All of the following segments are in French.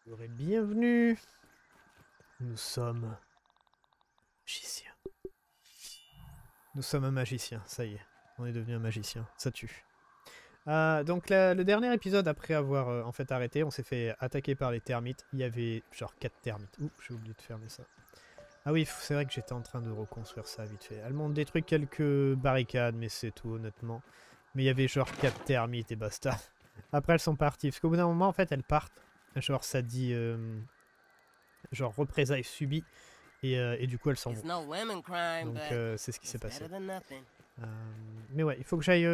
Bienvenue. Nous sommes magiciens. Nous sommes un magicien, ça y est. On est devenu un magicien, ça tue. Donc le dernier épisode, après avoir en fait arrêté, on s'est fait attaquer par les termites. Il y avait genre 4 termites. Ouh, j'ai oublié de fermer ça. Ah oui, c'est vrai que j'étais en train de reconstruire ça vite fait. Elles m'ont détruit quelques barricades, mais c'est tout honnêtement. Mais il y avait genre 4 termites et basta. Après elles sont parties, parce qu'au bout d'un moment en fait elles partent. Genre ça dit genre représailles subies. Et du coup, elles s'en vont. Donc, c'est ce qui s'est passé. Mais ouais, il faut que j'aille...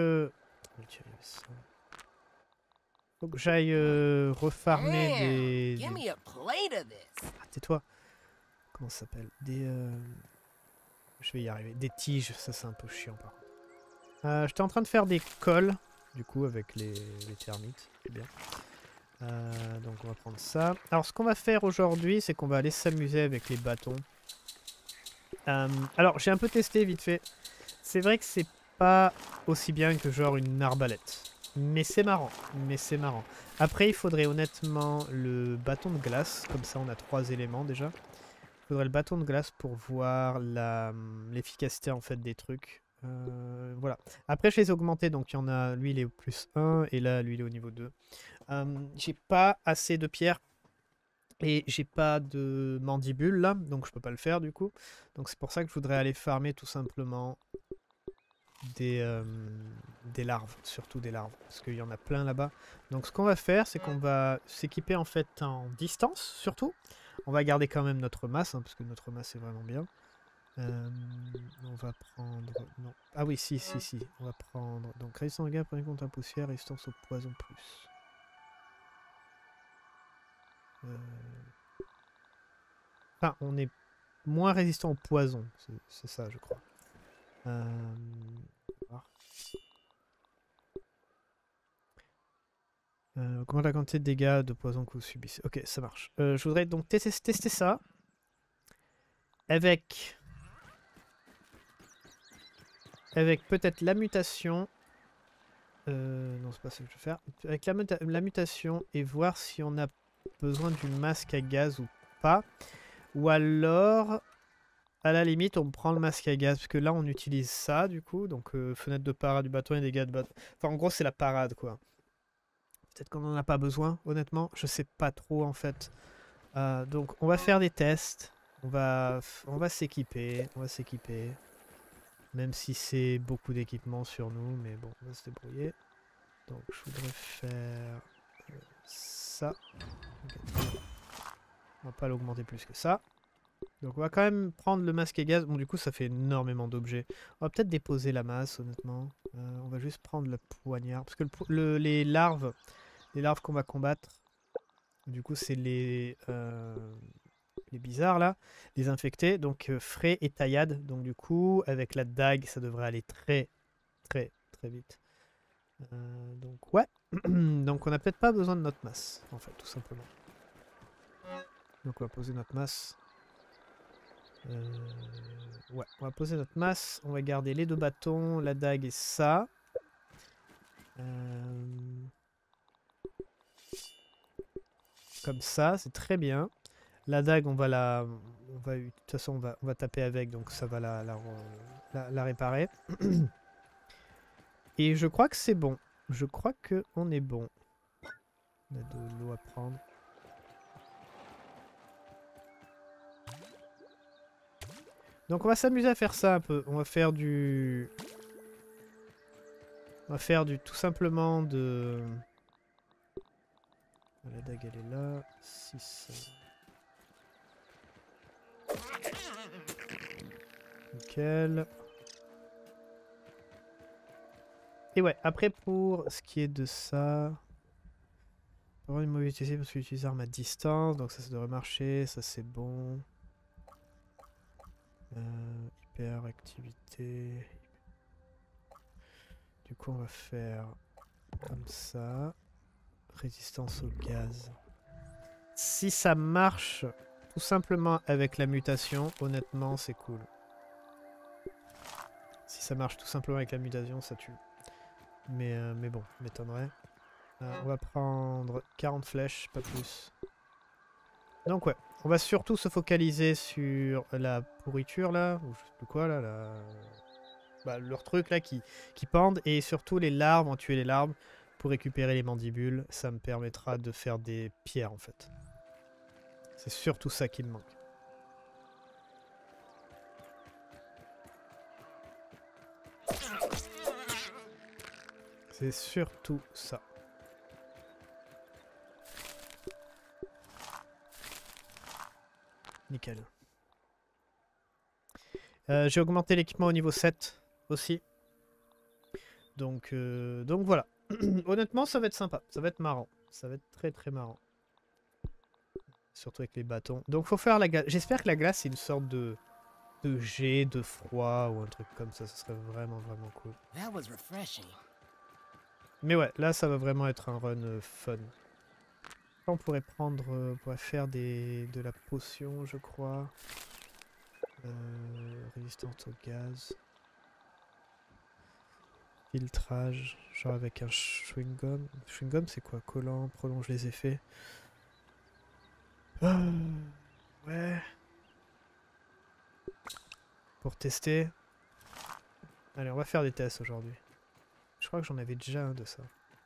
faut que j'aille refarmer des... Ah, tais-toi. Comment ça s'appelle? Je vais y arriver. Des tiges, ça c'est un peu chiant par contre. J'étais en train de faire des cols, du coup, avec les termites. C'est bien. Donc on va prendre ça. Alors ce qu'on va faire aujourd'hui, c'est qu'on va aller s'amuser avec les bâtons. Alors, j'ai un peu testé vite fait. C'est vrai que c'est pas aussi bien que genre une arbalète. Mais c'est marrant. Mais c'est marrant. Après, il faudrait honnêtement le bâton de glace. Comme ça, on a 3 éléments déjà. Il faudrait le bâton de glace pour voir l'efficacité en fait des trucs. Voilà. Après, je les ai augmentés. Donc, il y en a... Lui, il est au plus 1. Et là, lui, il est au niveau 2. J'ai pas assez de pierres. Et j'ai pas de mandibule là, donc je peux pas le faire du coup. Donc c'est pour ça que je voudrais aller farmer tout simplement des, des larves, surtout des larves, parce qu'il y en a plein là-bas. Donc ce qu'on va faire, c'est qu'on va s'équiper en fait en distance surtout. On va garder quand même notre masse, hein, parce que notre masse est vraiment bien. On va prendre... Non. Ah oui, si. On va prendre... Donc résistance au gaz, prenez compte à la poussière, résistance au poison plus. Enfin, on est moins résistant au poison, c'est ça je crois. Augmente la quantité de dégâts de poison que vous subissez. Ok, ça marche. Je voudrais donc tester ça avec peut-être la mutation. Non, c'est pas ça que je veux faire. Avec la mutation et voir si on a besoin du masque à gaz ou pas. Ou alors, à la limite, on prend le masque à gaz. Parce que là, on utilise ça, du coup. Donc, fenêtre de parade du bâton et dégâts de bâton. Enfin, en gros, c'est la parade, quoi. Peut-être qu'on n'en a pas besoin, honnêtement. Je sais pas trop, en fait. Donc, on va faire des tests. On va s'équiper. On va s'équiper. Même si c'est beaucoup d'équipements sur nous. Mais bon, on va se débrouiller. Donc, je voudrais faire ça. On va pas l'augmenter plus que ça. Donc, on va quand même prendre le masque à gaz. Bon, du coup, ça fait énormément d'objets. On va peut-être déposer la masse, honnêtement. On va juste prendre le poignard. Parce que les larves qu'on va combattre, du coup, c'est les bizarres là, les infectés. Donc, frais et taillade. Donc, du coup, avec la dague, ça devrait aller très vite. Donc, ouais. Donc, on n'a peut-être pas besoin de notre masse, en fait, tout simplement. Donc, on va poser notre masse. Ouais, on va poser notre masse. On va garder les 2 bâtons, la dague et ça. Comme ça, c'est très bien. La dague, on va de toute façon, on va taper avec, donc ça va la réparer. Et je crois que c'est bon. Je crois qu'on est bon. On a de l'eau à prendre. Donc on va s'amuser à faire ça un peu. On va faire du... tout simplement de... La dague elle est là. 6. Nickel. Et ouais, après pour ce qui est de ça... Avoir une mobilité parce que j'utilise arme à distance. Donc ça devrait marcher. Ça c'est bon. Hyperactivité. Du coup on va faire comme ça. Résistance au gaz. Si ça marche tout simplement avec la mutation, honnêtement, c'est cool. Si ça marche tout simplement avec la mutation, ça tue. Mais bon, m'étonnerait. On va prendre 40 flèches, pas plus. Donc ouais, on va surtout se focaliser sur la pourriture là, ou je sais plus quoi là, bah, leurs trucs là qui pendent, et surtout les larves, en tuer les larves pour récupérer les mandibules. Ça me permettra de faire des pierres en fait. C'est surtout ça qui me manque. C'est surtout ça. Nickel. J'ai augmenté l'équipement au niveau 7 aussi. Donc voilà. Honnêtement, ça va être sympa. Ça va être marrant. Ça va être très très marrant. Surtout avec les bâtons. Donc faut faire la glace. J'espère que la glace c'est une sorte de jet, de froid ou un truc comme ça. Ce serait vraiment vraiment cool. Mais ouais, là ça va vraiment être un run fun. On pourrait prendre, on pourrait faire de la potion, je crois. Résistance au gaz. Filtrage, genre avec un chewing-gum. Chewing-gum c'est quoi? Collant, prolonge les effets. Ouais. Pour tester. Allez, on va faire des tests aujourd'hui. Je crois que j'en avais déjà un de ça.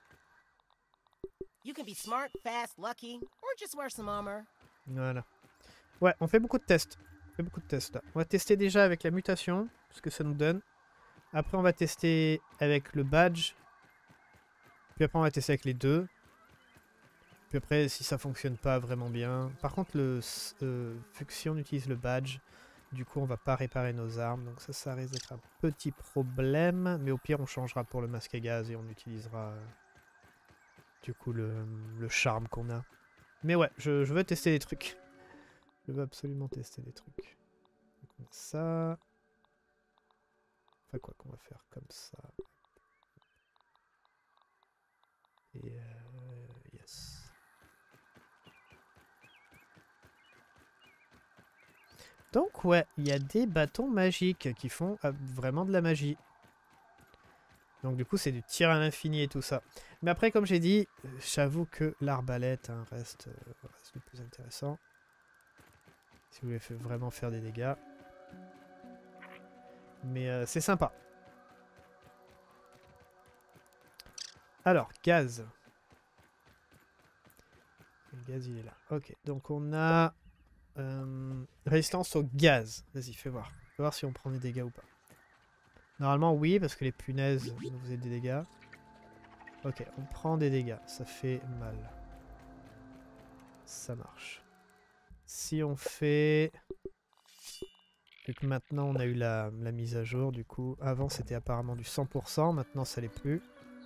Voilà. Ouais, on fait beaucoup de tests. On fait beaucoup de tests là. On va tester déjà avec la mutation, ce que ça nous donne. Après, on va tester avec le badge. Puis après, on va tester avec les deux. Puis après, si ça fonctionne pas vraiment bien. Par contre, vu que si on utilise le badge, du coup, on va pas réparer nos armes. Donc ça risque d'être un petit problème. Mais au pire, on changera pour le masque à gaz et on utilisera du coup le charme qu'on a. Mais ouais, je veux tester des trucs. Je veux absolument tester des trucs. Comme ça. Enfin quoi qu'on va faire comme ça. Et yes. Donc ouais, il y a des bâtons magiques qui font vraiment de la magie. Donc du coup c'est du tir à l'infini et tout ça. Mais après comme j'ai dit, j'avoue que l'arbalète reste le plus intéressant. Si vous voulez vraiment faire des dégâts. Mais c'est sympa. Alors, gaz. Le gaz il est là. Ok, donc on a résistance au gaz. Vas-y, fais voir. Fais voir si on prend des dégâts ou pas. Normalement oui, parce que les punaises nous faisaient des dégâts. Ok, on prend des dégâts. Ça fait mal. Ça marche. Si on fait... Vu que maintenant on a eu la mise à jour, du coup, avant c'était apparemment du 100%, maintenant ça l'est plus.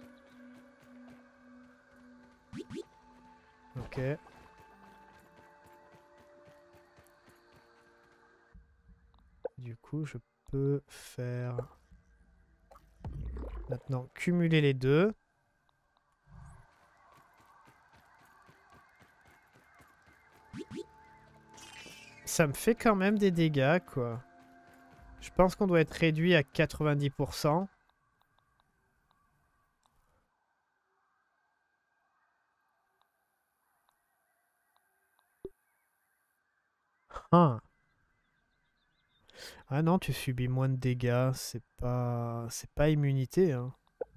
Ok. Du coup, je peux faire... Maintenant, cumuler les deux. Ça me fait quand même des dégâts, quoi. Je pense qu'on doit être réduit à 90%. Ah. Ah non, tu subis moins de dégâts. C'est pas immunité, hein.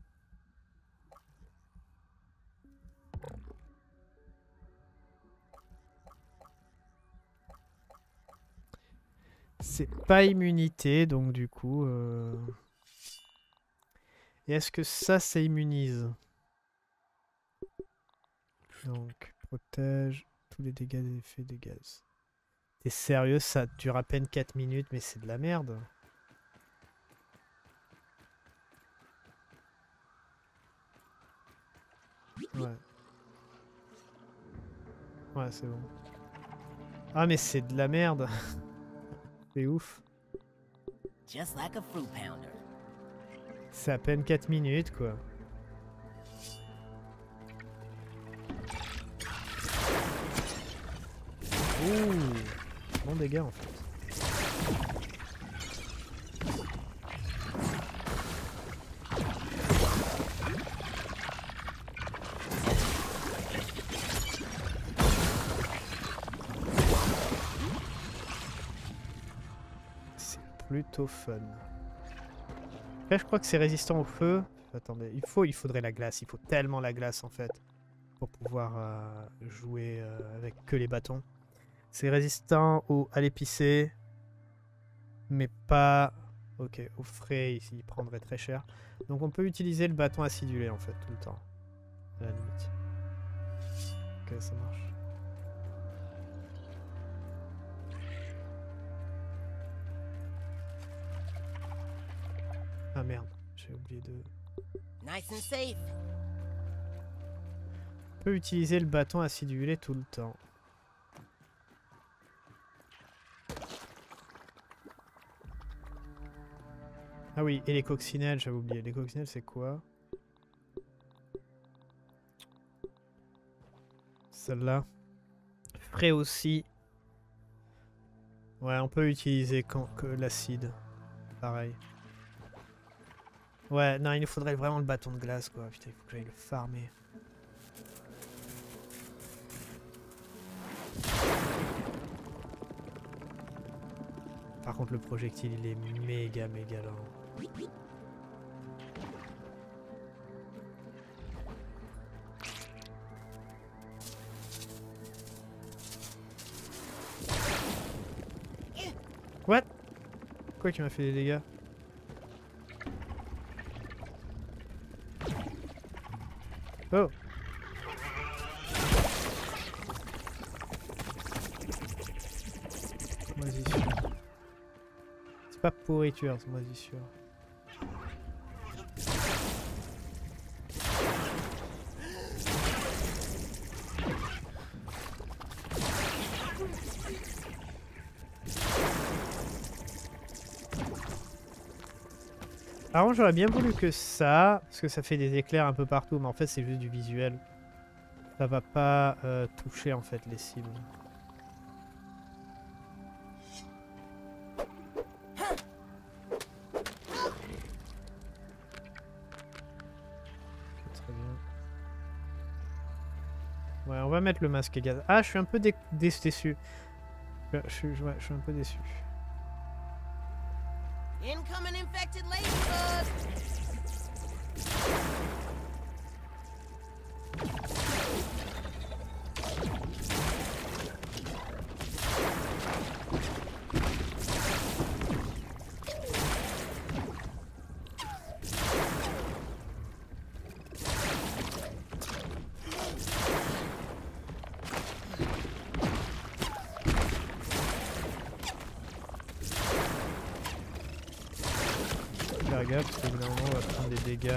C'est pas immunité, donc du coup... Et est-ce que ça immunise? Donc, protège tous les dégâts des effets de gaz. T'es sérieux? Ça dure à peine 4 minutes, mais c'est de la merde. Ouais. Ouais, c'est bon. Ah, mais c'est de la merde. C'est ouf. C'est à peine 4 minutes, quoi. Ouh, bon dégâts en fait. plutôt fun. Après, je crois que c'est résistant au feu. Attendez, il faudrait la glace. Il faut tellement la glace en fait pour pouvoir jouer avec que les bâtons. C'est résistant à l'épicé, mais pas... Ok, au frais, ici, il prendrait très cher. Donc on peut utiliser le bâton acidulé en fait, tout le temps. À la limite. Ok, ça marche. Ah merde, j'ai oublié de... Nice and safe. On peut utiliser le bâton acidulé tout le temps. Ah oui, et les coccinelles, j'avais oublié. Les coccinelles, c'est quoi? Celle-là. Frais aussi. Ouais, on peut utiliser que l'acide. Pareil. Ouais, non, il nous faudrait vraiment le bâton de glace, quoi. Putain, il faut que j'aille le farmer. Par contre, le projectile, il est méga lent. What? Quoi qui m'a fait des dégâts? Oh! Moisissure. C'est pas pourriture, c'est moisissure. Par contre, j'aurais bien voulu que ça, parce que ça fait des éclairs un peu partout, mais en fait c'est juste du visuel. Ça va pas toucher en fait les cibles. Très bien. Ouais, on va mettre le masque à gaz. Ah, je suis un peu déçu. Ouais, je suis un peu déçu. Incoming infected ladybug. Faire gaffe parce qu'au bout d'un moment on va prendre des dégâts.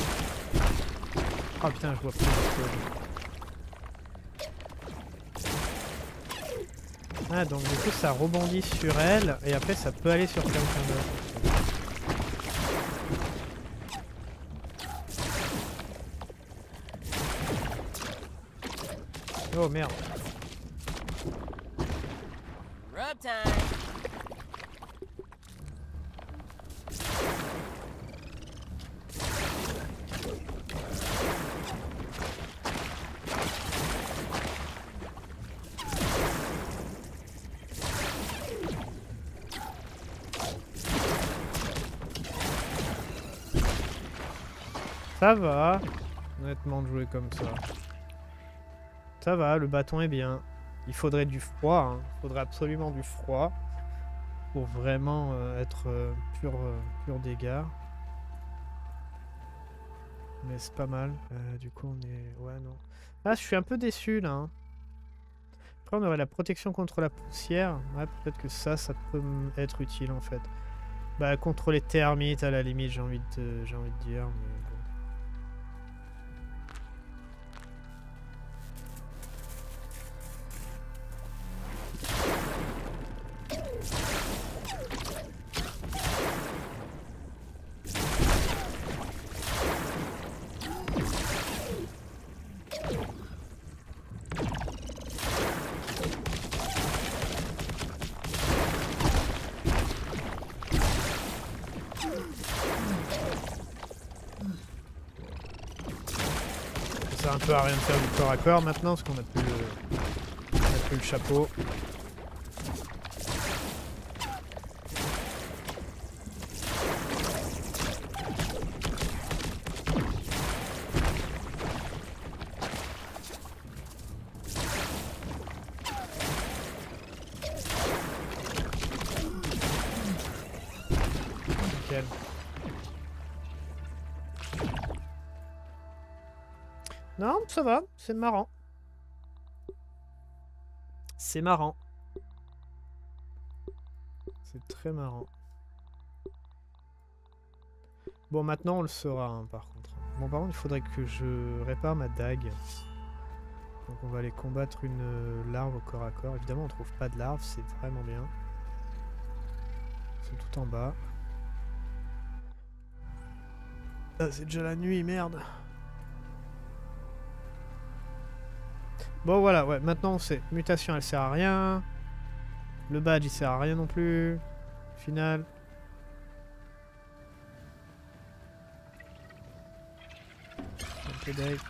Oh putain, je vois plus de choses. Ah donc du coup ça rebondit sur elle et après ça peut aller sur quelqu'un d'autre. Oh merde. Rub time. Ça va, honnêtement, de jouer comme ça. Ça va, le bâton est bien. Il faudrait du froid, hein. Il faudrait absolument du froid pour vraiment être pur dégâts. Mais c'est pas mal. Du coup, on est... Ouais, non. Ah, je suis un peu déçu, là. Hein. Après, on aurait la protection contre la poussière. Ouais, peut-être que ça peut être utile, en fait. Bah, contre les termites, à la limite, j'ai envie de dire. Mais bon. Ça sert un peu à rien de faire du corps à corps maintenant parce qu'on a plus le chapeau. Nickel. Non, ça va, c'est marrant. C'est marrant. C'est très marrant. Bon, maintenant on le saura, hein, par contre. Bon, par contre, il faudrait que je répare ma dague. Donc on va aller combattre une larve au corps à corps. Évidemment, on trouve pas de larve, c'est vraiment bien. Ils sont tout en bas. Ah, c'est déjà la nuit, merde. Bon, voilà, ouais, maintenant on sait. Mutation, elle sert à rien. Le badge, il sert à rien non plus. Au final. Un peu d'œil.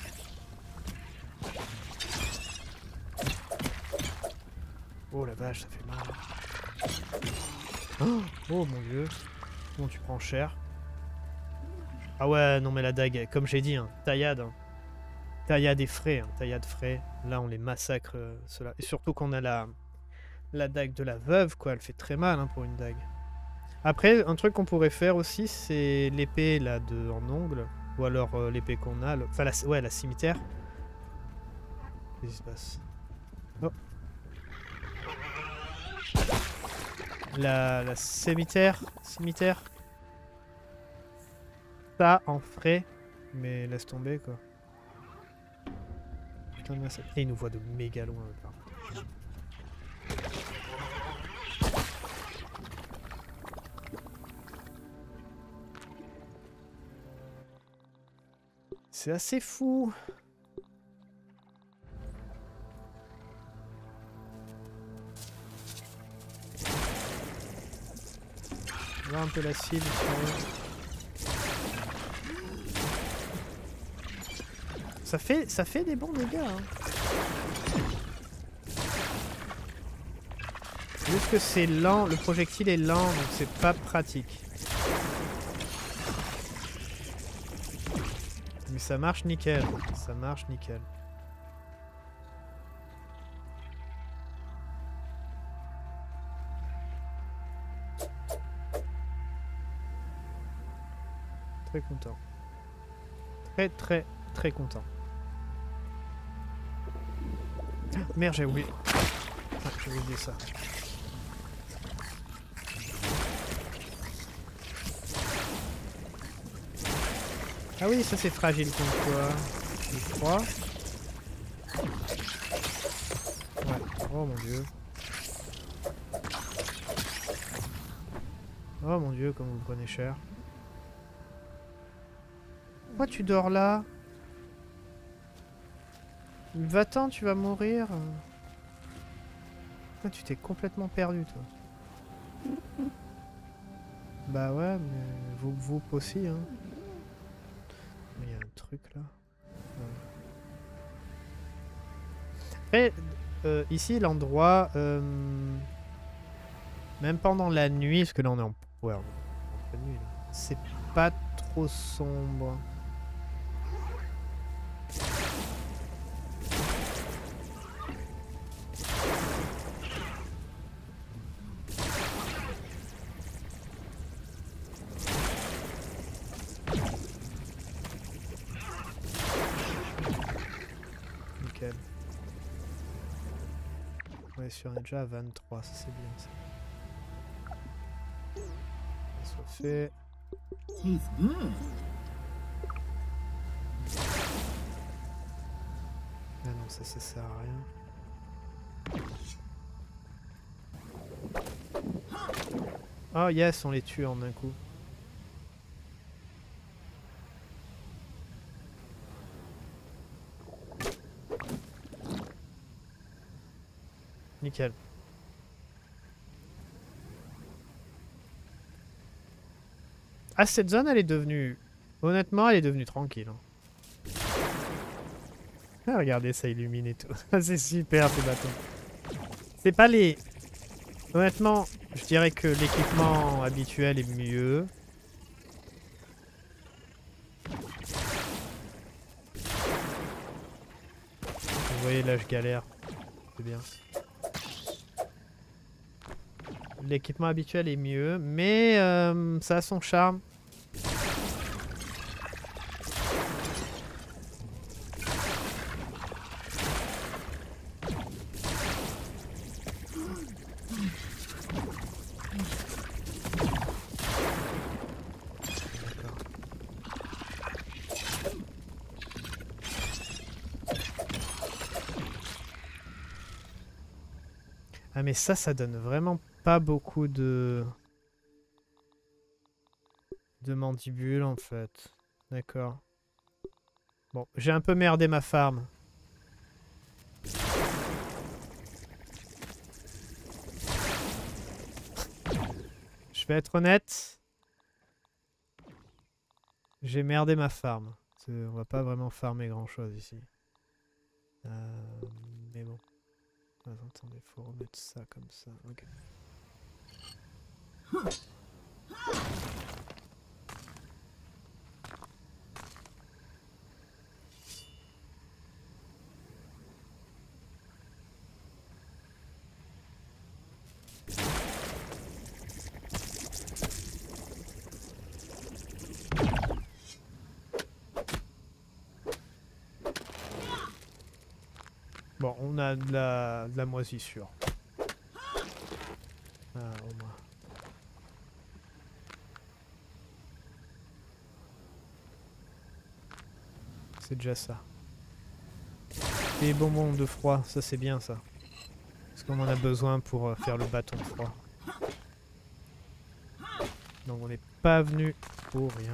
Oh la vache, ça fait mal. Oh mon dieu. Bon, tu prends cher. Ah ouais, non mais la dague, comme j'ai dit, hein, taillade. Hein. Taillade et frais, hein, taillade frais. Là, on les massacre, ceux-là. Et surtout qu'on a la dague de la veuve, quoi. Elle fait très mal hein, pour une dague. Après, un truc qu'on pourrait faire aussi, c'est l'épée là en ongle. Ou alors l'épée qu'on a. Enfin, ouais, la cimetière. Qu'est-ce qui se passe? Oh. La cimetière. Cimetière. Ça en frais. Mais laisse tomber, quoi. Putain de massacre. Et il nous voit de méga loin, par contre. C'est assez fou. On va un peu la cible sur eux. Ça fait des bons dégâts. Hein. C'est juste que c'est lent, le projectile est lent, donc c'est pas pratique. Mais ça marche nickel. Ça marche nickel. Très content. Très content. Merde, j'ai oublié. Ah, j'ai oublié ça. Ah oui, ça c'est fragile contre quoi? Je crois. Ouais. Oh mon dieu. Oh mon dieu, comme vous me prenez cher. Pourquoi tu dors là? Va-t'en, tu vas mourir. Ah, tu t'es complètement perdu, toi. Bah ouais, mais vous aussi, hein. Il y a un truc là. Ouais. Après, ici, l'endroit... même pendant la nuit, parce que là on est en pleine nuit, c'est pas trop sombre. On est déjà à 23, ça c'est bien ça. Ça soit fait. Ah non, ça sert à rien. Oh yes, on les tue en un coup. Nickel. Ah, cette zone, elle est devenue... Honnêtement, elle est devenue tranquille. Hein. Ah, regardez, ça illumine et tout. C'est super, ces bâtons. C'est pas les... Honnêtement, je dirais que l'équipement habituel est mieux. Vous voyez, là, je galère. C'est bien. l'équipement habituel est mieux, mais ça a son charme. Ah mais ça donne vraiment pas beaucoup de mandibules en fait. D'accord. Bon, j'ai un peu merdé ma farm. Je vais être honnête. J'ai merdé ma farm. On va pas vraiment farmer grand chose ici. Mais bon. Attendez, faut remettre ça comme ça. Ok. Bon, on a de la moisissure. Ah, au moins. C'est déjà ça. Des bonbons de froid, ça c'est bien ça. Parce qu'on en a besoin pour faire le bâton de froid. Donc on n'est pas venu pour rien.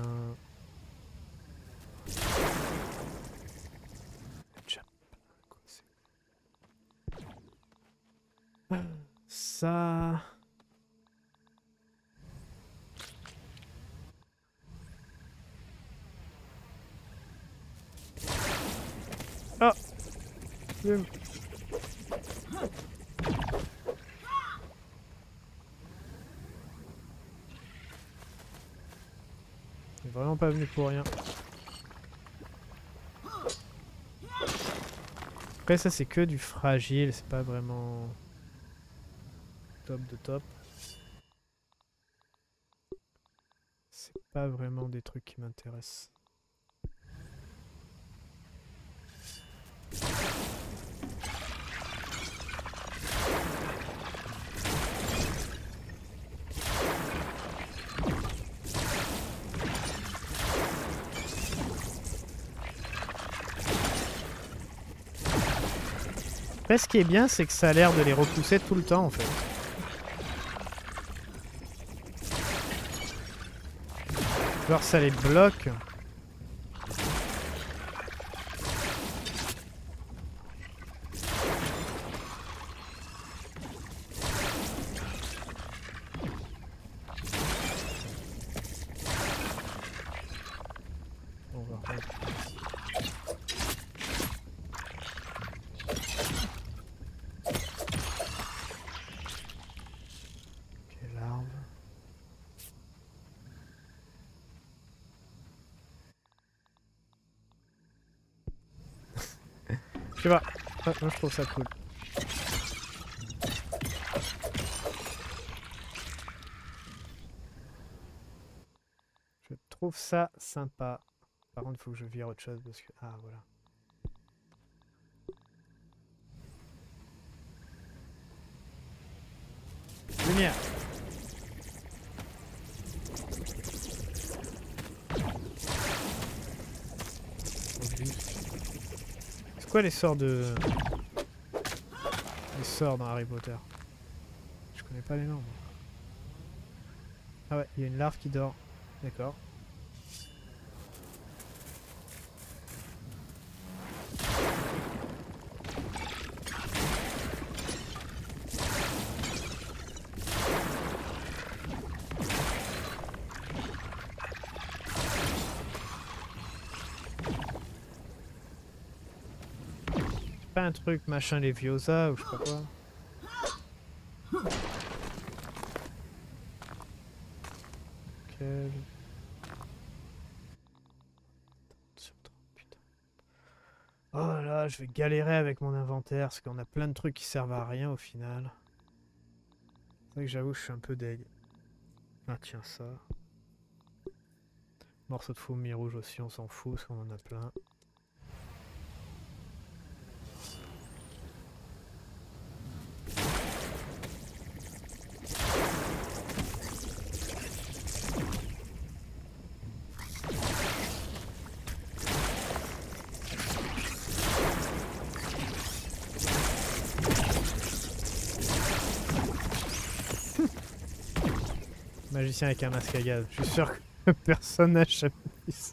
Ça... Ah! On est vraiment pas venu pour rien. Après ça c'est que du fragile, c'est pas vraiment top de top. C'est pas vraiment des trucs qui m'intéressent. Après, ce qui est bien, c'est que ça a l'air de les repousser tout le temps, en fait. Genre, ça les bloque. On va reprendre. Je sais pas. Ah, moi je trouve ça cool. Je trouve ça sympa. Par contre, il faut que je vire autre chose parce que... Ah, voilà. Lumière. C'est quoi les sorts de... Les sorts dans Harry Potter? Je connais pas les noms. Ah ouais, il y a une larve qui dort. D'accord. Pas un truc machin Leviosa ou je sais pas quoi. Oh là, je vais galérer avec mon inventaire parce qu'on a plein de trucs qui servent à rien au final. C'est vrai que j'avoue, je suis un peu deg. Ah tiens, ça. Morceau de fourmi rouge aussi, on s'en fout, parce qu'on en a plein. Magicien avec un masque à gaz. Je suis sûr que personne n'a jamais vu ça.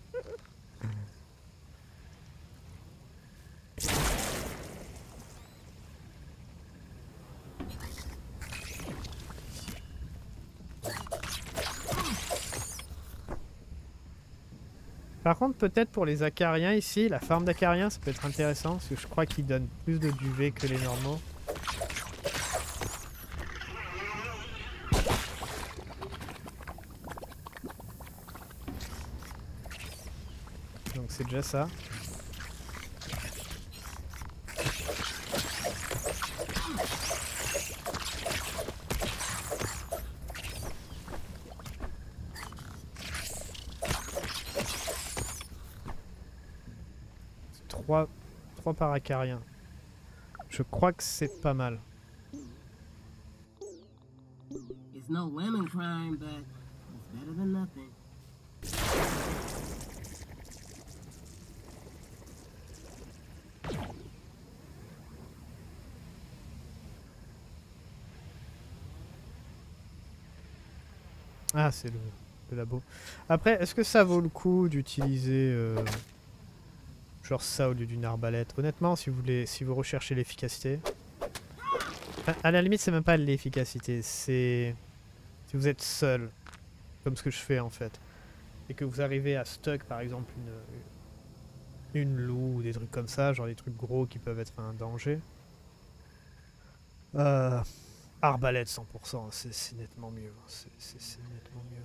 Par contre, peut-être pour les acariens ici, la farm d'acariens, ça peut être intéressant, parce que je crois qu'ils donnent plus de duvet que les normaux. Donc c'est déjà ça. Trois par acarien. Je crois que c'est pas mal. It's no lemon crime, but it's better than nothing. Ah, c'est le labo. Après, est-ce que ça vaut le coup d'utiliser genre ça au lieu d'une arbalète? Honnêtement, si vous recherchez l'efficacité... Enfin, à la limite, c'est même pas l'efficacité, c'est... Si vous êtes seul, comme ce que je fais en fait, et que vous arrivez à stuck par exemple une loup ou des trucs comme ça, genre des trucs gros qui peuvent être un danger. Arbalète 100%, c'est nettement mieux. C'est nettement mieux.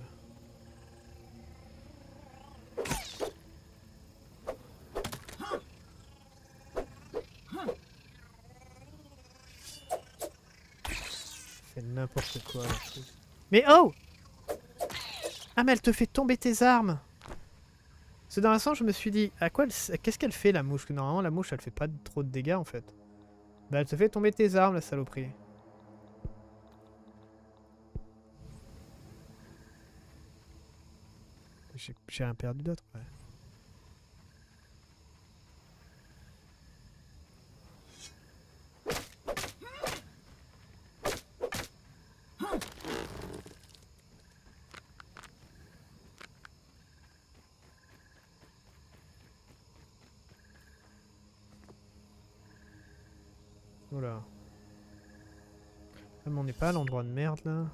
Fait n'importe quoi la truc. Mais oh! Ah mais elle te fait tomber tes armes! C'est dans l'instant je me suis dit, qu'est-ce qu'elle fait la mouche? Que normalement la mouche elle fait pas trop de dégâts en fait. Bah elle te fait tomber tes armes la saloperie. J'ai rien perdu d'autre, ouais. Voilà. Ah, mais on n'est pas à l'endroit de merde là.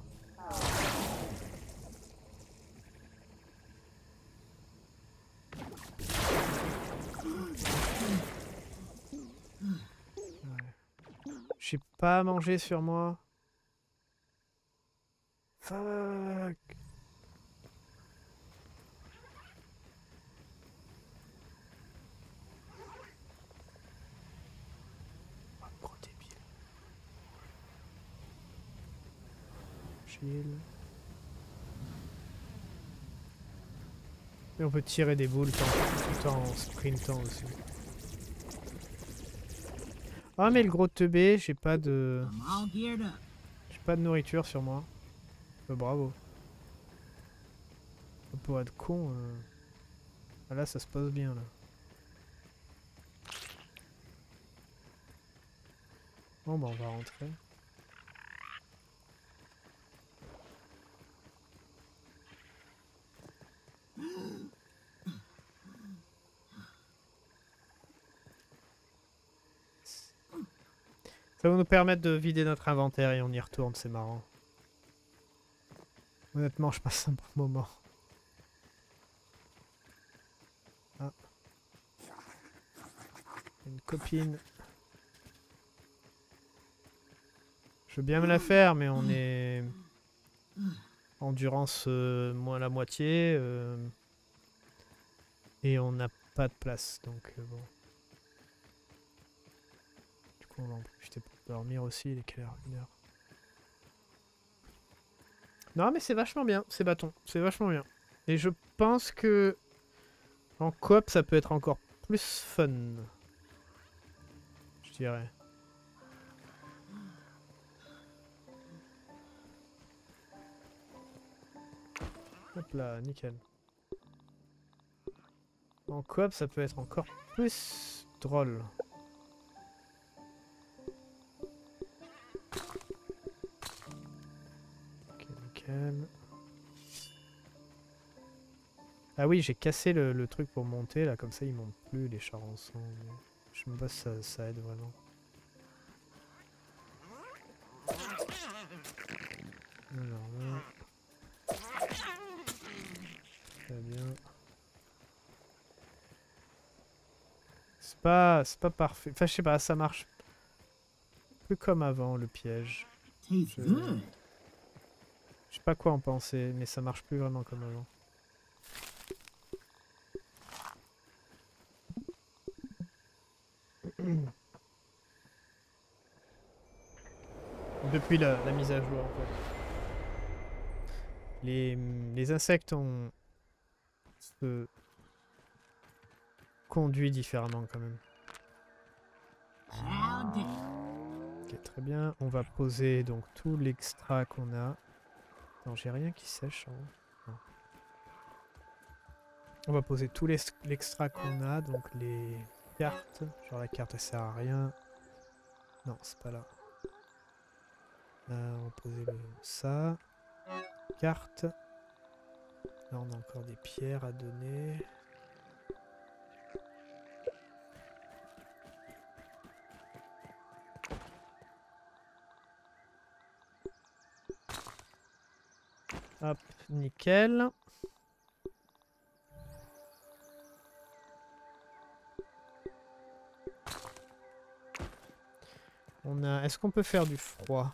Ouais. J'ai pas à manger sur moi. Fuck. Oh, gros débile. Chill. Et on peut tirer des boules tout en sprintant aussi. Ah mais le gros teubé, j'ai pas de... I'm all geared up. J'ai pas de nourriture sur moi. Bravo. Pour être con, ah, là ça se passe bien là. Bon bah on va rentrer. Ça va nous permettre de vider notre inventaire et on y retourne, c'est marrant. Honnêtement, je passe un bon moment. Ah. Une copine. Je veux bien me la faire, mais on est... Endurance moins la moitié. Et on n'a pas de place, donc bon. Du coup, on va en profiter pour dormir aussi. Il est quelle heure? 1 heure. Non, mais c'est vachement bien, ces bâtons. C'est vachement bien. Et je pense que en coop, ça peut être encore plus fun. Je dirais. Hop là, nickel. En coop, ça peut être encore plus drôle. Ok, nickel. Ah oui, j'ai cassé le truc pour monter, là, comme ça ils montent plus les chars ensemble. Je me bats, ça aide vraiment. Alors là... Très bien. C'est pas parfait. Enfin, je sais pas, ça marche plus comme avant, le piège. Tastes Je... good. Je sais pas quoi en penser, mais ça marche plus vraiment comme avant. Depuis la mise à jour, en fait. Les insectes ont se conduit différemment quand même. Howdy. Ok, très bien. On va poser donc tout l'extra qu'on a. Non, j'ai rien qui sèche en haut. Non. On va poser tout l'extra qu'on a, donc les cartes. Genre la carte elle sert à rien. Non, c'est pas là. On va poser ça. Carte. Là on a encore des pierres à donner. Hop, nickel. On a... Est-ce qu'on peut faire du froid?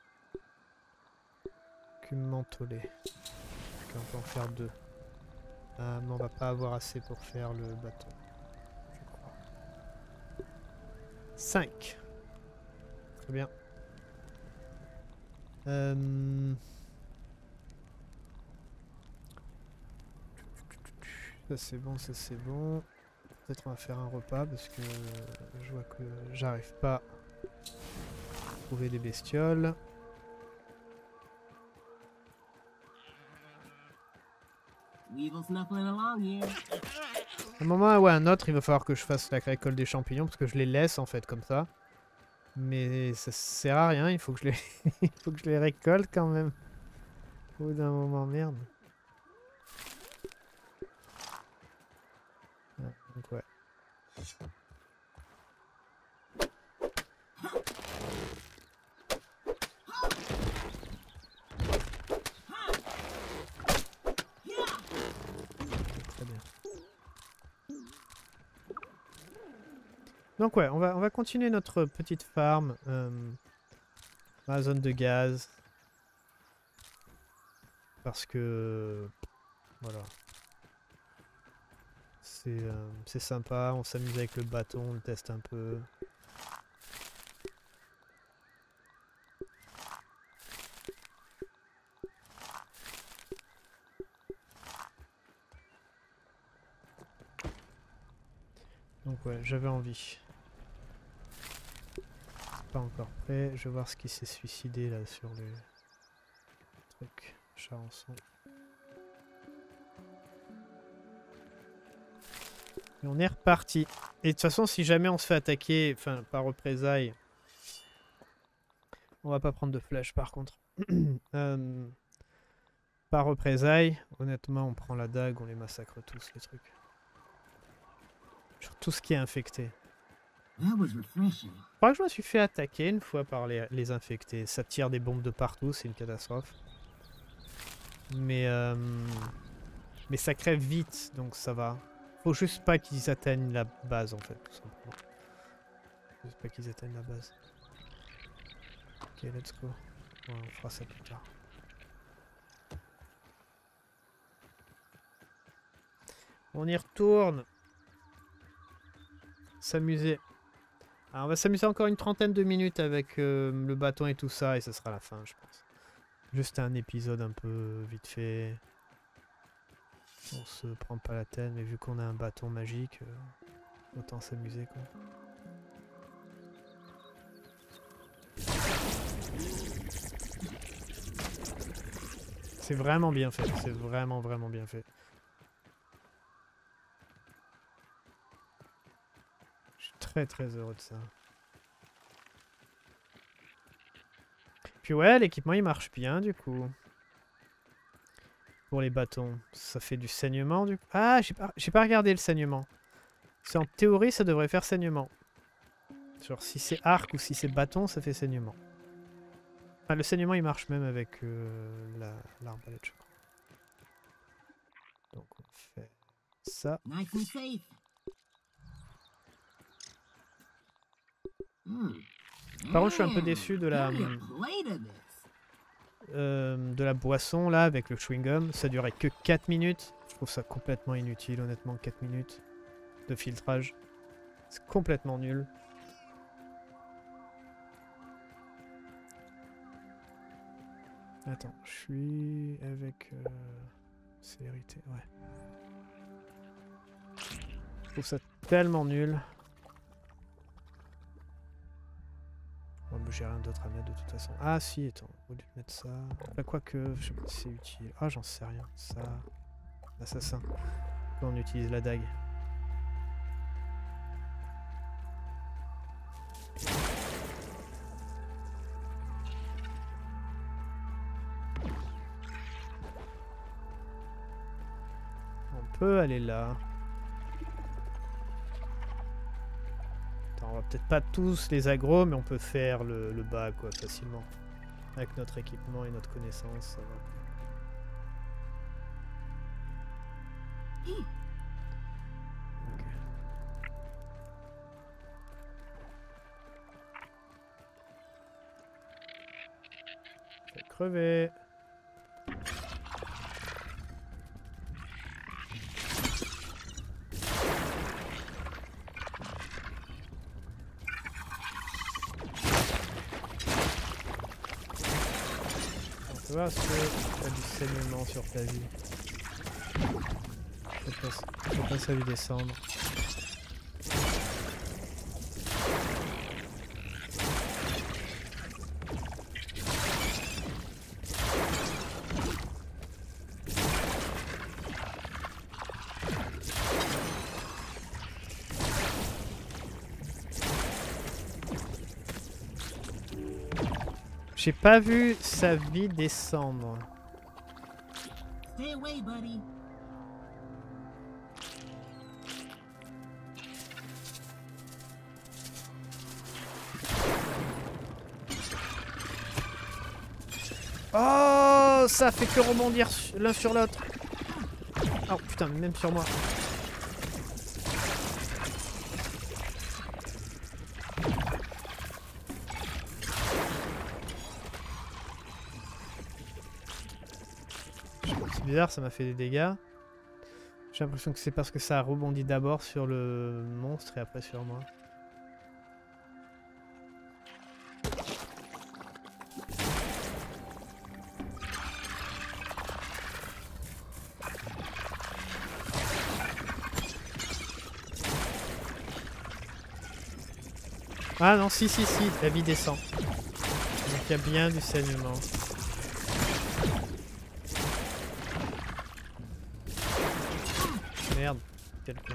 Cume mentholé. Ok, on peut en faire 2. Mais on va pas avoir assez pour faire le bateau. Je crois. 5. Très bien. Ça c'est bon, ça c'est bon. Peut-être on va faire un repas parce que je vois que j'arrive pas à trouver des bestioles. Weevil snuffling along here. À un moment ou à un autre, il va falloir que je fasse la récolte des champignons parce que je les laisse en fait comme ça. Mais ça sert à rien, il faut que je les, il faut que je les récolte quand même. Au bout d'un moment, merde. Ouais, donc ouais. Très bien. Donc ouais, on va continuer notre petite farm dans la zone de gaz. Parce que... Voilà. C'est sympa, on s'amuse avec le bâton, on le teste un peu. Donc ouais, j'avais envie. Pas encore prêt, je vais voir ce qui s'est suicidé là sur les trucs. Charançon. Et on est reparti. Et de toute façon, si jamais on se fait attaquer, enfin par représailles, on va pas prendre de flèches par contre. Par représailles, honnêtement, on prend la dague, on les massacre tous les trucs. Sur tout ce qui est infecté. That was refreshing. Je crois que je me suis fait attaquer une fois par les infectés. Ça tire des bombes de partout, c'est une catastrophe. Mais ça crève vite, donc ça va. Faut juste pas qu'ils atteignent la base en fait, tout simplement. Juste pas qu'ils atteignent la base. Ok, let's go. Ouais, on fera ça plus tard. On y retourne. S'amuser. Alors on va s'amuser encore une trentaine de minutes avec le bâton et tout ça, et ce sera la fin, je pense. Juste un épisode un peu vite fait. On se prend pas la tête, mais vu qu'on a un bâton magique, autant s'amuser quoi. C'est vraiment bien fait, c'est vraiment bien fait. Je suis très heureux de ça. Puis ouais, l'équipement il marche bien du coup. Pour les bâtons, ça fait du saignement du coup. Ah, j'ai pas regardé le saignement. C'est en théorie ça devrait faire saignement. Genre si c'est arc ou si c'est bâton, ça fait saignement. Enfin, le saignement il marche même avec l'arbalète je crois. Donc on fait ça. Nice and safe. Par contre je suis un peu déçu de la boisson là avec le chewing gum. Ça durait que 4 minutes. Je trouve ça complètement inutile honnêtement 4 minutes de filtrage. C'est complètement nul. Attends, je suis avec célérité, ouais. Je trouve ça tellement nul. Bon, bah, j'ai rien d'autre à mettre de toute façon. Ah si, attends, au lieu de mettre ça... Bah quoique, je sais pas si c'est utile. Ah j'en sais rien. Ça... Assassin. Là on utilise la dague. On peut aller là. Attends, on va peut-être pas tous les aggro, mais on peut faire le bas quoi, facilement. Avec notre équipement et notre connaissance, ça va. Ok. Fait crever. Tu vois, est-ce que t'as du saignement sur ta vie? Faut pas ça lui descendre. J'ai pas vu sa vie descendre. Stay away, buddy. Oh, ça fait que rebondir l'un sur l'autre. Oh putain, même sur moi. C'est bizarre, ça m'a fait des dégâts. J'ai l'impression que c'est parce que ça a rebondi d'abord sur le monstre et après sur moi. Ah non, si, la vie descend. Donc il y a bien du saignement. Merde, quelqu'un.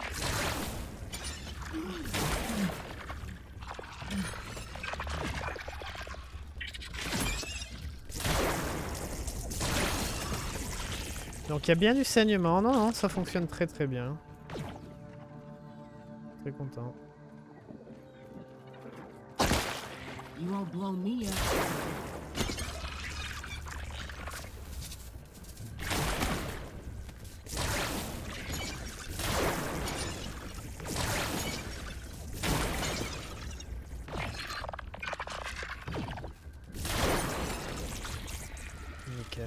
Donc il y a bien du saignement. Non, non, ça fonctionne très bien. Très content. You won't blow me up. Nickel.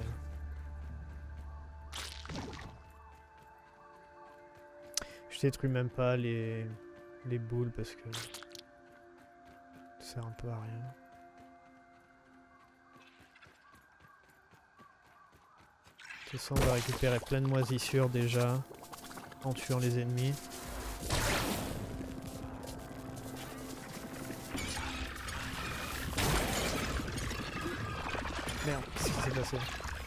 Je détruis même pas les boules parce que ça sert un peu à rien. toute façon, on va récupérer plein de moisissures déjà en tuant les ennemis. Merde, qu'est-ce qui s'est passé?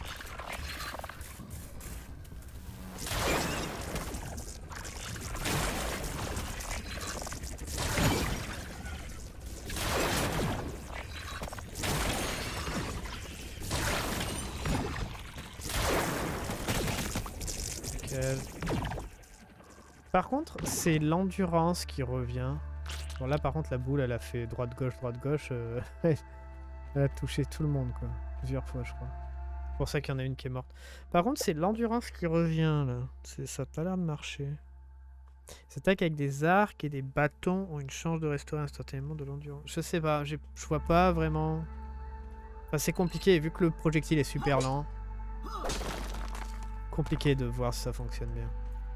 Par contre, c'est l'endurance qui revient. Bon là par contre la boule elle a fait droite-gauche, elle a touché tout le monde quoi. Plusieurs fois je crois. C'est pour ça qu'il y en a une qui est morte. Par contre c'est l'endurance qui revient là. Ça a pas l'air de marcher. Ces attaques avec des arcs et des bâtons ont une chance de restaurer instantanément de l'endurance. Je sais pas, je vois pas vraiment... Enfin c'est compliqué vu que le projectile est super lent. Compliqué de voir si ça fonctionne bien.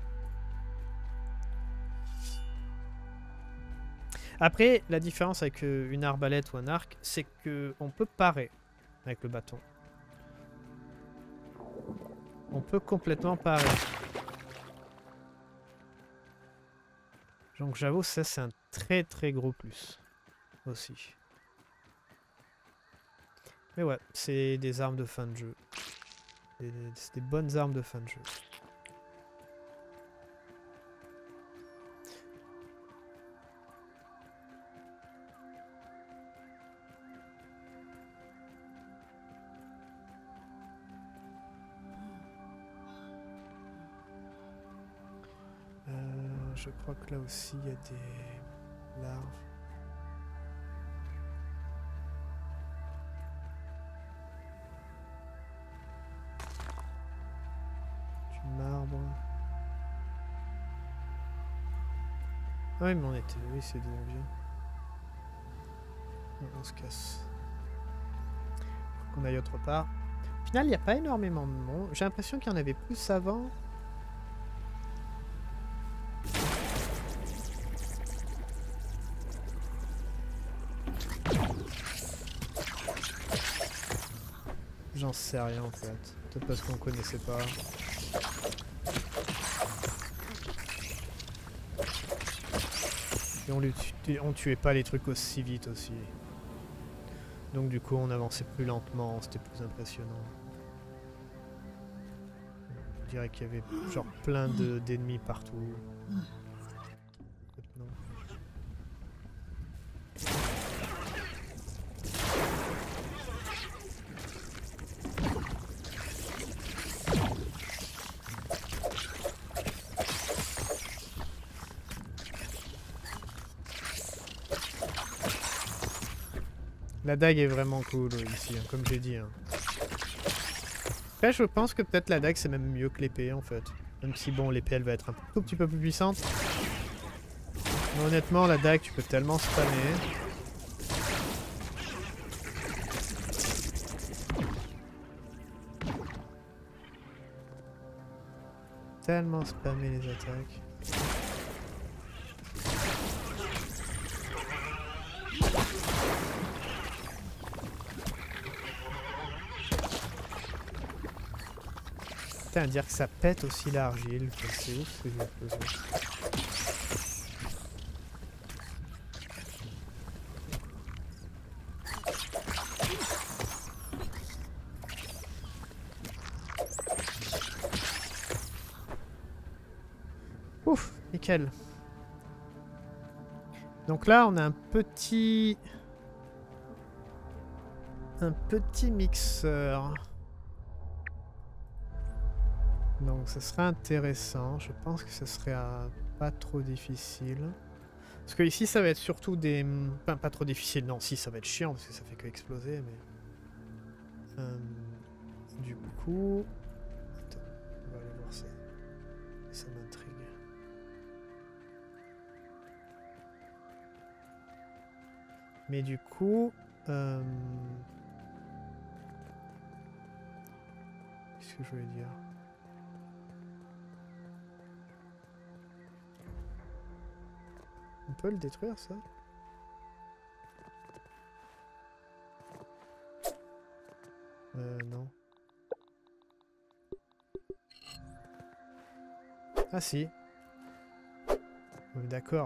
Après, la différence avec une arbalète ou un arc, c'est qu'on peut parer avec le bâton. On peut complètement parer. Donc j'avoue, ça c'est un très très gros plus aussi. Mais ouais, c'est des armes de fin de jeu. C'est des bonnes armes de fin de jeu. Je crois que là aussi il y a des larves. Du marbre. Ah oui mais on était... Oui c'est d'où on vient. On se casse. Faut qu'on aille autre part. Au final il n'y a pas énormément de monde. J'ai l'impression qu'il y en avait plus avant. J'en sais rien en fait. Peut-être parce qu'on connaissait pas. Et on tuait pas les trucs aussi vite aussi. Donc du coup on avançait plus lentement, c'était plus impressionnant. Je dirais qu'il y avait genre plein d'ennemis partout. Non. La dague est vraiment cool ici, hein, comme j'ai dit. Hein. Après, je pense que peut-être la dague c'est même mieux que l'épée en fait. Même si bon, l'épée elle va être un tout petit peu plus puissante. Mais honnêtement, la dague tu peux tellement spammer. Tellement spammer les attaques. Putain, à dire que ça pète aussi l'argile, c'est ouf ce jeu. Ouf, nickel. Donc là, on a un petit mixeur. Donc ça serait intéressant. Je pense que ça serait pas trop difficile. Parce que ici, ça va être surtout des... Enfin, pas trop difficile. Non, si, ça va être chiant parce que ça fait que exploser, mais... Du coup... Attends, on va aller voir ça. Ça m'intrigue. Mais du coup... Qu'est-ce que je voulais dire? On peut le détruire, ça? Non. Ah si. Oui, d'accord.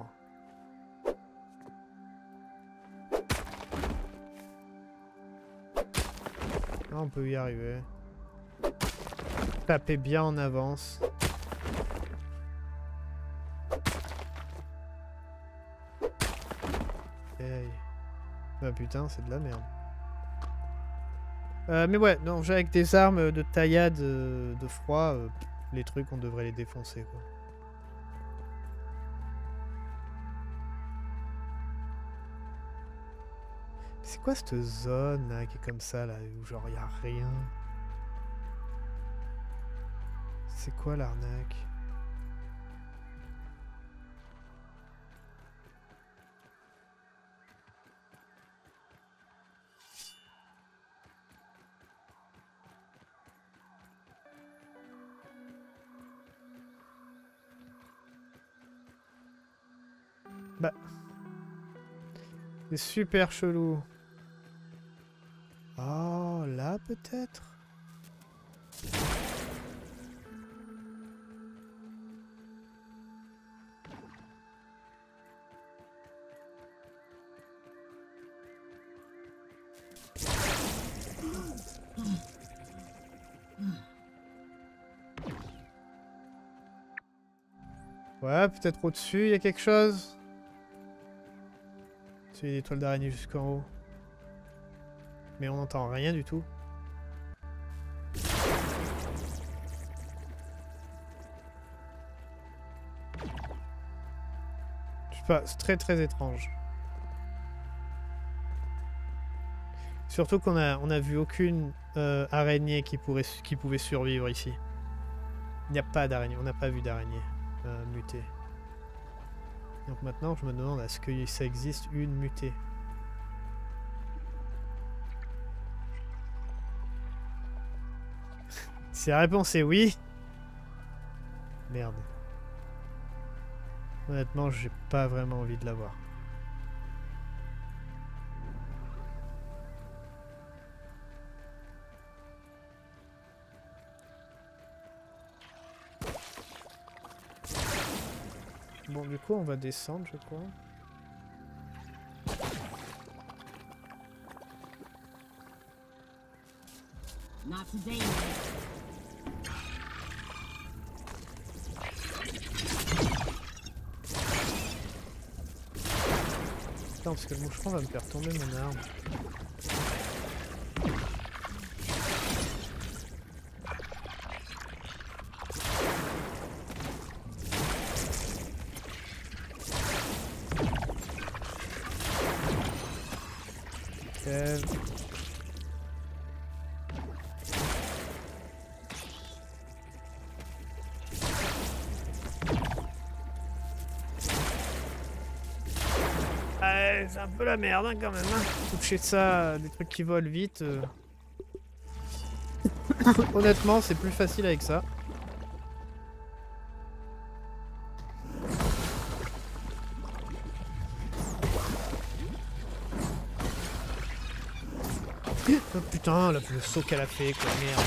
Ah, on peut y arriver. Taper bien en avance. Hey. Ah putain, c'est de la merde. Mais ouais, non, j'ai avec des armes de taillade de froid, les trucs, on devrait les défoncer, quoi. C'est quoi cette zone là qui est comme ça là où genre y a rien? C'est quoi l'arnaque? Bah. C'est super chelou. Oh, là peut-être? Ouais, peut-être au-dessus, il y a quelque chose. C'est une étoile d'araignée jusqu'en haut. Mais on n'entend rien du tout. Je sais pas, c'est très très étrange. Surtout qu'on a vu aucune araignée qui pouvait survivre ici. Il n'y a pas d'araignée, on n'a pas vu d'araignée mutée. Donc maintenant je me demande est-ce que ça existe une mutée? Si la réponse est oui... Merde. Honnêtement, j'ai pas vraiment envie de la voir. Bon, du coup, on va descendre, je crois. Not today. Attends, parce que le moucheron va me faire tomber mon arme. C'est un peu la merde hein, quand même. Hein. Toucher de ça, des trucs qui volent vite. Honnêtement, c'est plus facile avec ça. Oh putain, le saut qu'elle a fait, quoi, merde.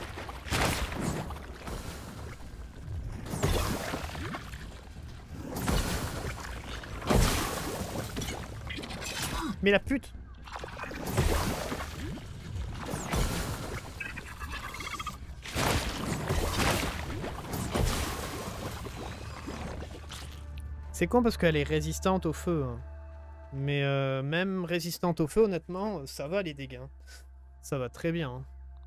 Mais la pute! C'est con parce qu'elle est résistante au feu. Hein. Mais même résistante au feu, honnêtement, ça va les dégâts. Ça va très bien.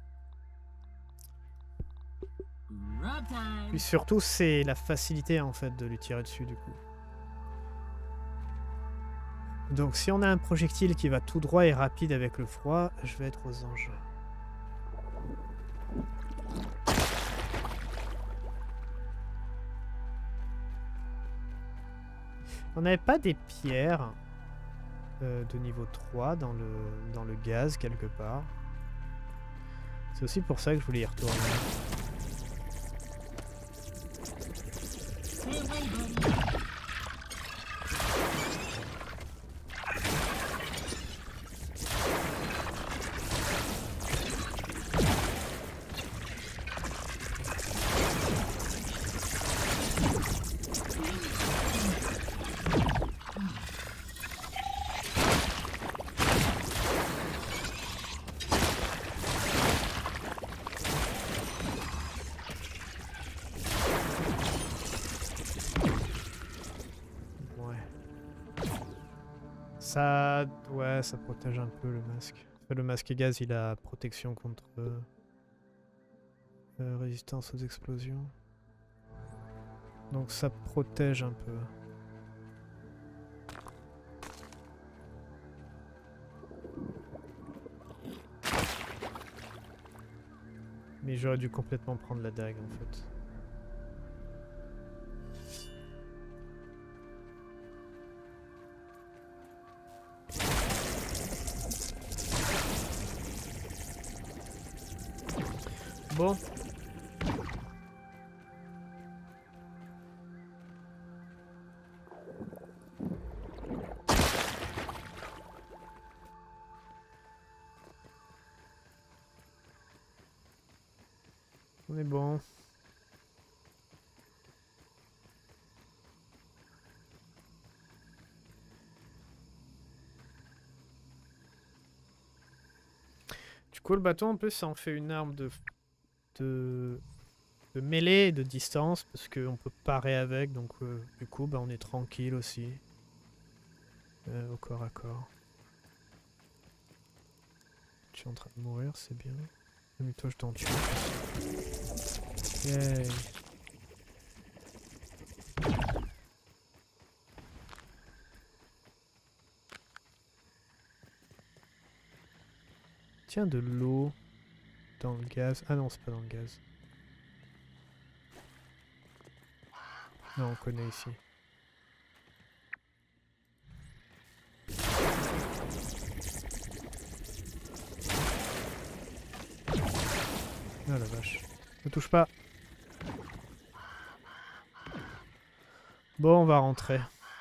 Hein. Puis surtout, c'est la facilité en fait de lui tirer dessus du coup. Donc si on a un projectile qui va tout droit et rapide avec le froid, je vais être aux anges. On n'avait pas des pierres de niveau 3 dans le gaz quelque part. C'est aussi pour ça que je voulais y retourner. Ça... Ouais, ça protège un peu le masque. Le masque gaz, il a protection contre... résistance aux explosions. Donc ça protège un peu. Mais j'aurais dû complètement prendre la dague en fait. Bon. On est bon. Du coup, le bâton, en plus, ça en fait une arme de mêlée et de distance, parce qu'on peut parer avec, donc du coup, bah, on est tranquille aussi. Au corps à corps. Tu es en train de mourir, c'est bien. Mais toi, je t'en tue. Yay. Tiens, de l'eau dans le gaz. Ah non, c'est pas dans le gaz. Non, on connaît ici. Ah la vache. Ne touche pas. Bon, on va rentrer.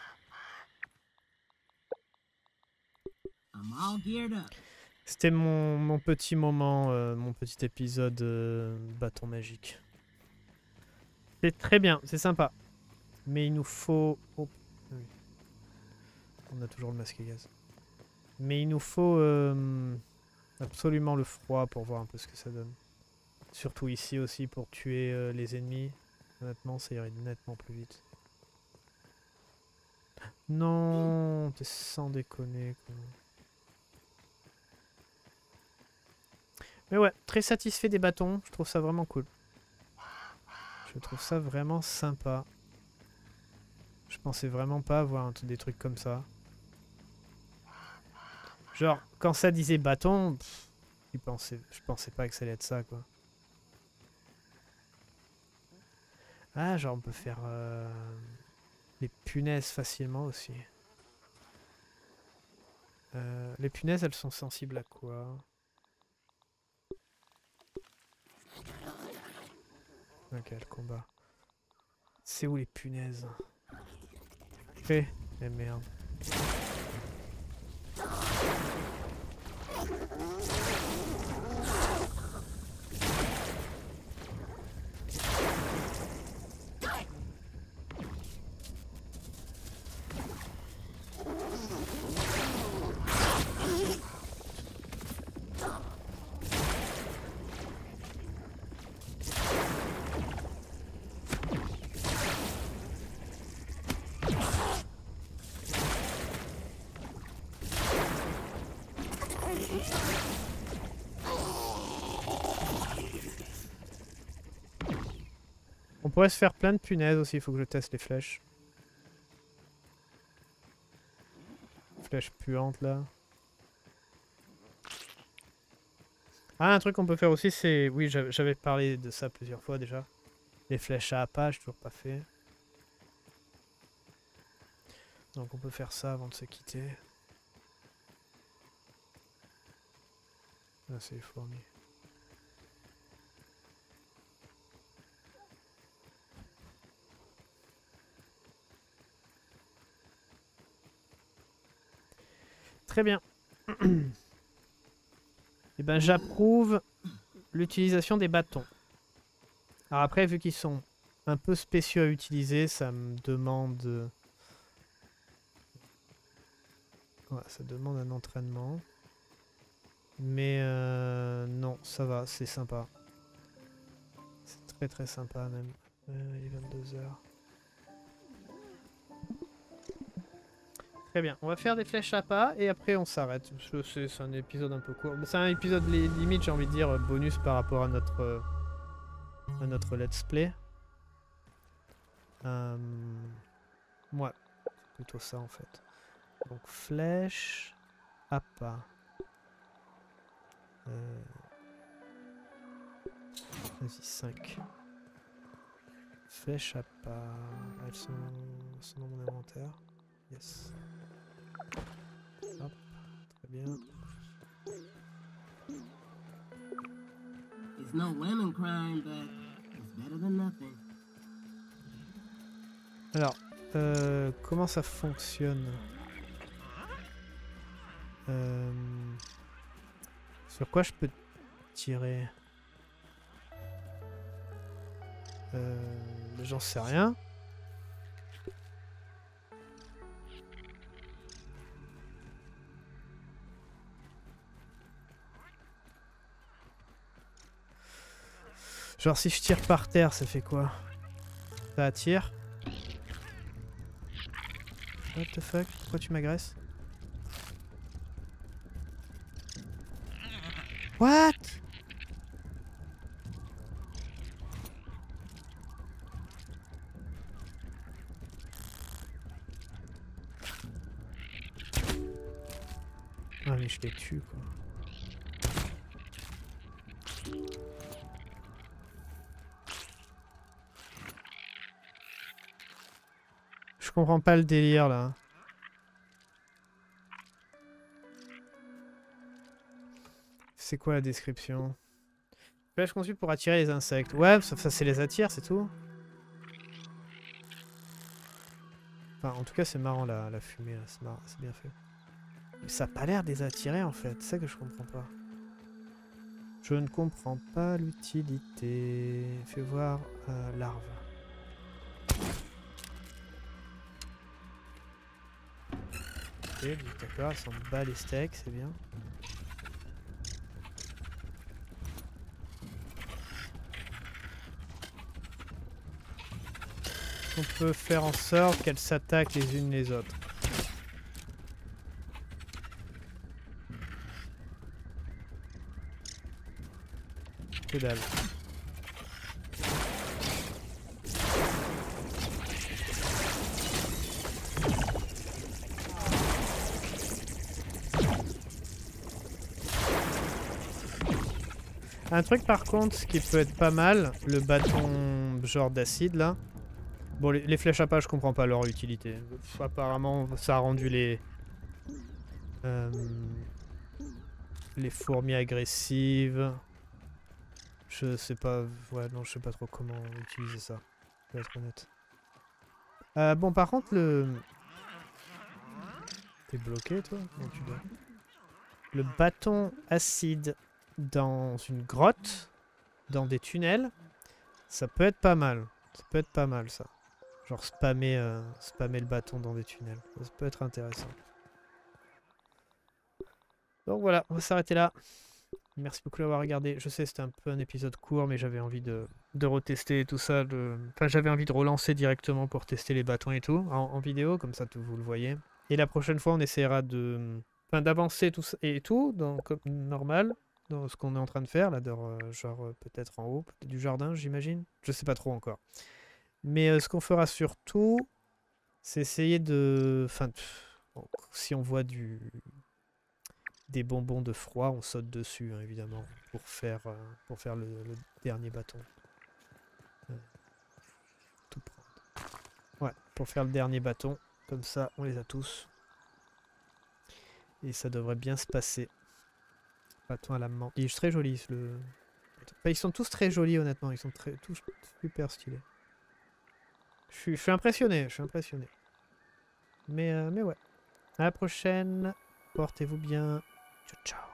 I'm all geared up. C'était mon petit moment, mon petit épisode bâton magique. C'est très bien, c'est sympa. Mais il nous faut... Oh, oui. On a toujours le masque à gaz. Mais il nous faut absolument le froid pour voir un peu ce que ça donne. Surtout ici aussi pour tuer les ennemis. Honnêtement, ça irait nettement plus vite. Non, t'es sans déconner quoi. Mais ouais, très satisfait des bâtons. Je trouve ça vraiment cool. Je trouve ça vraiment sympa. Je pensais vraiment pas avoir des trucs comme ça. Genre, quand ça disait bâton, je pensais pas que ça allait être ça, quoi. Ah, genre, on peut faire les punaises facilement aussi. Les punaises, elles sont sensibles à quoi? Ok, le combat. C'est où les punaises? Eh merde. On pourrait se faire plein de punaises aussi, il faut que je teste les flèches. Flèches puantes là. Ah, un truc qu'on peut faire aussi, c'est... Oui, j'avais parlé de ça plusieurs fois déjà. Les flèches à appât, j'ai toujours pas fait. Donc on peut faire ça avant de se quitter. Là, c'est les fourmis. Très bien. Et ben j'approuve l'utilisation des bâtons. Alors après, vu qu'ils sont un peu spéciaux à utiliser, ça me demande... Ouais, ça demande un entraînement. Mais non, ça va, c'est sympa. C'est très très sympa même. Il est 22 h. Très bien, on va faire des flèches à pas et après on s'arrête. C'est un épisode un peu court. C'est un épisode limite, j'ai envie de dire, bonus par rapport à notre let's play. Ouais, plutôt ça en fait. Donc flèche à pas. Vas-y, 5. Flèches à pas. Elles sont dans mon inventaire. Yes. Hop, très bien. It's no women crime, but it's better than nothing. Alors, comment ça fonctionne? Sur quoi je peux tirer? J'en sais rien. Genre si je tire par terre, ça fait quoi? Ça attire? What the fuck? Pourquoi tu m'agresses? What? Ah mais je les tue quoi. Je comprends pas le délire là. C'est quoi la description? Flèche conçue pour attirer les insectes. Ouais, ça c'est les attire, c'est tout. Enfin, en tout cas, c'est marrant la fumée là, c'est bien fait. Mais ça a pas l'air de les attirer en fait, c'est ça que je comprends pas. Je ne comprends pas l'utilité. Fais voir larve. Ok, d'accord, elle s'en bat les steaks, c'est bien. On peut faire en sorte qu'elles s'attaquent les unes les autres. Que dalle. Un truc par contre, ce qui peut être pas mal, le bâton genre d'acide là. Bon, les flèches à pas, je comprends pas leur utilité. Apparemment, ça a rendu les fourmis agressives. Je sais pas, ouais, non, je sais pas trop comment utiliser ça, pour être honnête. Bon, par contre, T'es bloqué, toi? Non, tu dois. Le bâton acide dans une grotte, dans des tunnels, ça peut être pas mal. Ça peut être pas mal, ça. Genre spammer le bâton dans des tunnels. Ça peut être intéressant. Donc voilà, on va s'arrêter là. Merci beaucoup d'avoir regardé. Je sais, c'était un peu un épisode court, mais j'avais envie de retester tout ça. Enfin, j'avais envie de relancer directement pour tester les bâtons et tout, en vidéo, comme ça vous le voyez. Et la prochaine fois, on essaiera d'avancer tout ça et tout, comme normal, dans ce qu'on est en train de faire, là, genre peut-être en haut, peut-être du jardin, j'imagine. Je sais pas trop encore. Mais ce qu'on fera surtout, c'est essayer de... Enfin, bon, si on voit des bonbons de froid, on saute dessus, hein, évidemment, pour faire le dernier bâton. Tout prendre. Ouais, pour faire le dernier bâton. Comme ça, on les a tous. Et ça devrait bien se passer. Bâton à la menthe. Il est très joli, Enfin, ils sont tous très jolis, honnêtement. Ils sont tous super stylés. Je suis impressionné, je suis impressionné. Mais ouais. À la prochaine. Portez-vous bien. Ciao, ciao.